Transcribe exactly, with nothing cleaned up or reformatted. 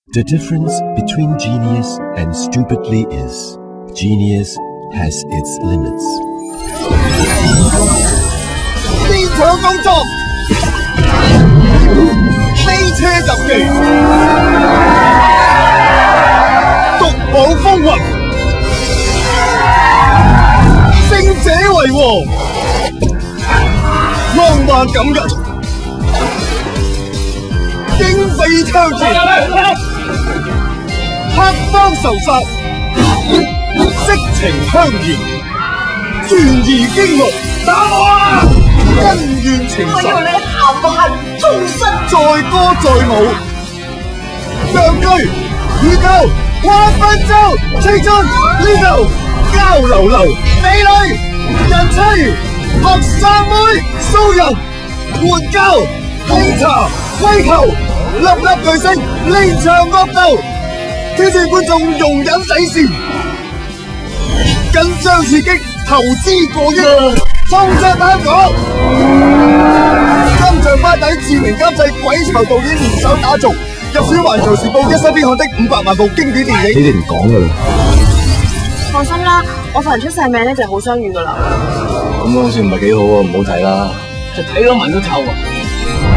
The difference between genius and stupidly is, genius has its limits. 呢場工作，飛車特技，獨舞風雲，勝者為王，浪漫感人，經費槍戰。 黑幫仇殺，色情香豔，懸疑驚悚，打我啊！恩怨情仇， 我要你行不行，終身載歌載舞，相居宇宙，劃分州，青春呢度交流流，美女人妻，學生妹騷人，援交興茶威球，粒粒巨星連場惡鬥。 挑戰觀眾容忍底線，緊張刺激，投資過億，衝着香港！金像班底知名監製鬼才導演聯手打造，入選環球時報一生必看的五百萬部經典電影。 你哋唔講㗎啦。 放心啦，我份人出世名咧就係好相遇㗎啦。 咁好似唔係幾好喎，唔好睇啦。 就睇咗聞都臭啊！